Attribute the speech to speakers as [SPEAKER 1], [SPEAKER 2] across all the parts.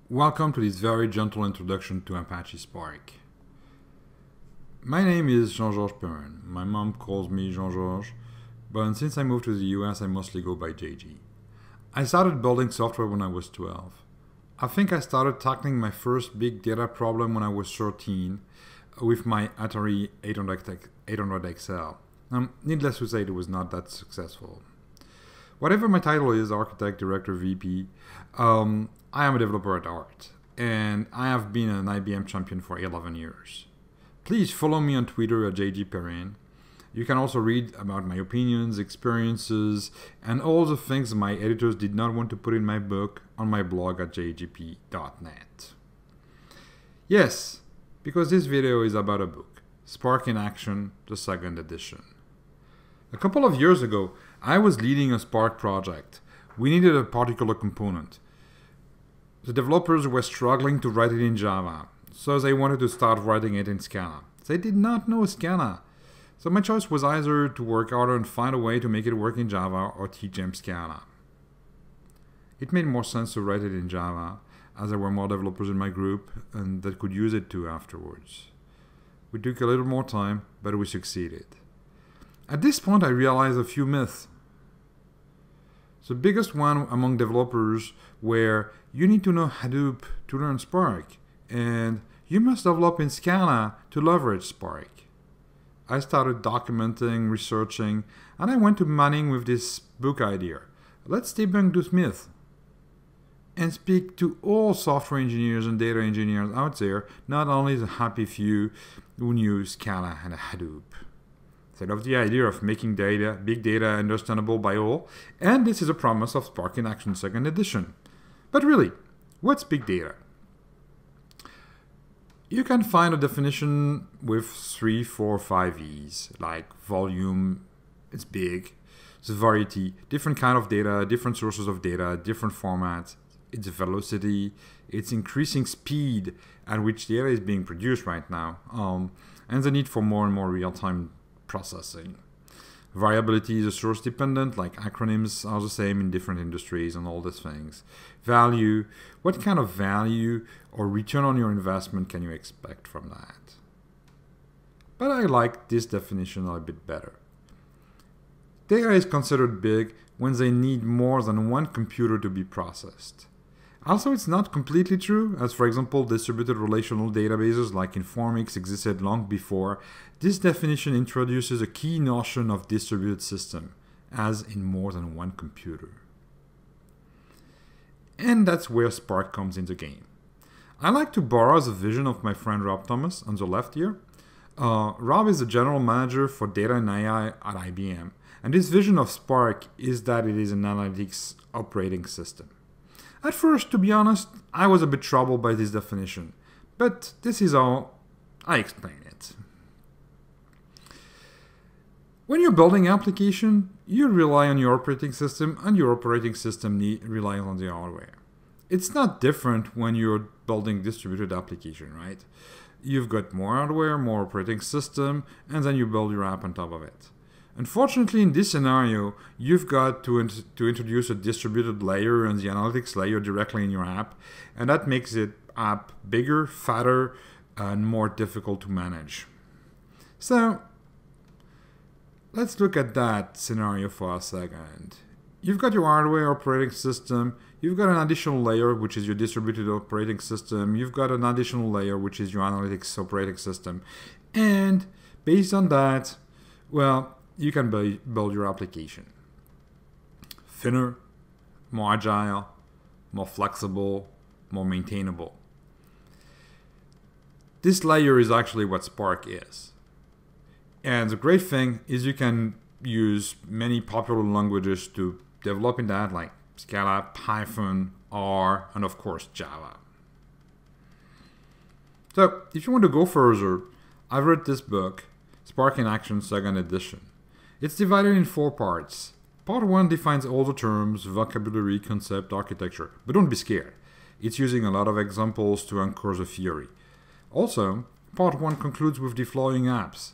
[SPEAKER 1] Welcome to this very gentle introduction to Apache Spark. My name is Jean-Georges Perrin. My mom calls me Jean-Georges, but since I moved to the US, I mostly go by JG. I started building software when I was 12. I think I started tackling my first big data problem when I was 13 with my Atari 800 XL. Needless to say, it was not that successful. Whatever my title is, architect, director, VP, I am a developer at heart, and I have been an IBM champion for 11 years. Please follow me on Twitter at JGPerrin. You can also read about my opinions, experiences, and all the things my editors did not want to put in my book on my blog at jgp.net. Yes, because this video is about a book, Spark in Action, the second edition. A couple of years ago, I was leading a Spark project. We needed a particular component. The developers were struggling to write it in Java, so they wanted to start writing it in Scala. They did not know Scala. So my choice was either to work harder and find a way to make it work in Java or teach them Scala. It made more sense to write it in Java, as there were more developers in my group and that could use it too afterwards. We took a little more time, but we succeeded. At this point, I realized a few myths. The biggest one among developers were you need to know Hadoop to learn Spark, and you must develop in Scala to leverage Spark. I started documenting, researching, and I went to Manning with this book idea. Let's debunk this myth and speak to all software engineers and data engineers out there, not only the happy few who knew Scala and Hadoop. I love the idea of making big data understandable by all, and this is a promise of Spark in Action 2nd edition. But really, what's big data? You can find a definition with 3, 4, 5 E's, like volume, it's big, severity, different kind of data, different sources of data, different formats, its velocity, its increasing speed at which data is being produced right now, and the need for more and more real-time processing. Variability is a source dependent, like acronyms are the same in different industries and all these things. Value, what kind of value or return on your investment can you expect from that? But I like this definition a bit better. Data is considered big when they need more than one computer to be processed. Also, it's not completely true, as for example, distributed relational databases like Informix existed long before. This definition introduces a key notion of distributed system, as in more than one computer. And that's where Spark comes into game. I like to borrow the vision of my friend Rob Thomas on the left here. Rob is the general manager for data and AI at IBM, and his vision of Spark is that it is an analytics operating system. At first, to be honest, I was a bit troubled by this definition, but this is how I explain it. When you're building an application, you rely on your operating system, and your operating system relies on the hardware. It's not different when you're building distributed application, right? You've got more hardware, more operating system, and then you build your app on top of it. Unfortunately, in this scenario, you've got to introduce a distributed layer and the analytics layer directly in your app, and that makes the app bigger, fatter, and more difficult to manage. So, let's look at that scenario for a second. You've got your hardware operating system, you've got an additional layer, which is your distributed operating system, you've got an additional layer, which is your analytics operating system, and based on that, well, you can build your application. Thinner, more agile, more flexible, more maintainable. This layer is actually what Spark is. And the great thing is you can use many popular languages to develop in that, like Scala, Python, R, and of course Java. So if you want to go further, I've read this book, Spark in Action 2nd edition. It's divided in 4 parts. Part 1 defines all the terms, vocabulary, concept, architecture. But don't be scared. It's using a lot of examples to anchor the theory. Also, Part 1 concludes with deploying apps.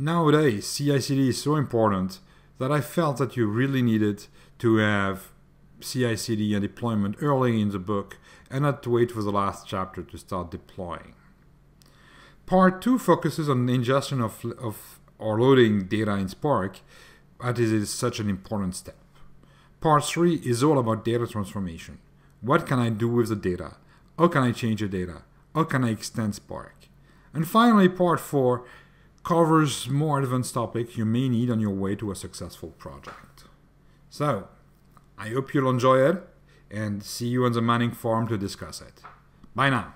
[SPEAKER 1] Nowadays, CI/CD is so important that I felt that you really needed to have CI/CD and deployment early in the book and not wait for the last chapter to start deploying. Part 2 focuses on the ingestion of or loading data in Spark, as it is such an important step. Part 3 is all about data transformation. What can I do with the data? How can I change the data? How can I extend Spark? And finally, Part 4 covers more advanced topics you may need on your way to a successful project. So, I hope you'll enjoy it, and see you on the Manning forum to discuss it. Bye now.